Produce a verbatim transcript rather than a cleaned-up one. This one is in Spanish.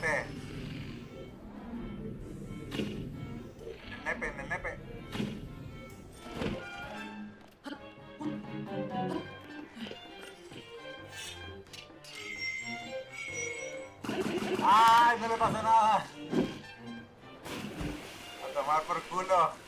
este. El nepe, en el nepe. ¡Ay! No le pasó nada. A tomar por culo.